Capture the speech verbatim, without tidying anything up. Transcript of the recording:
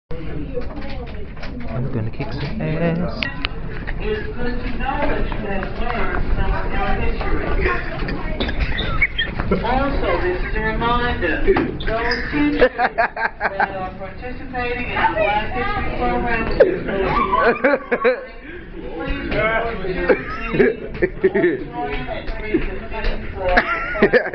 I'm gonna kick some ass. It's good to know that you have learned some of your history. Also, this is a reminder, those teachers that are participating in the Black History program, please report to the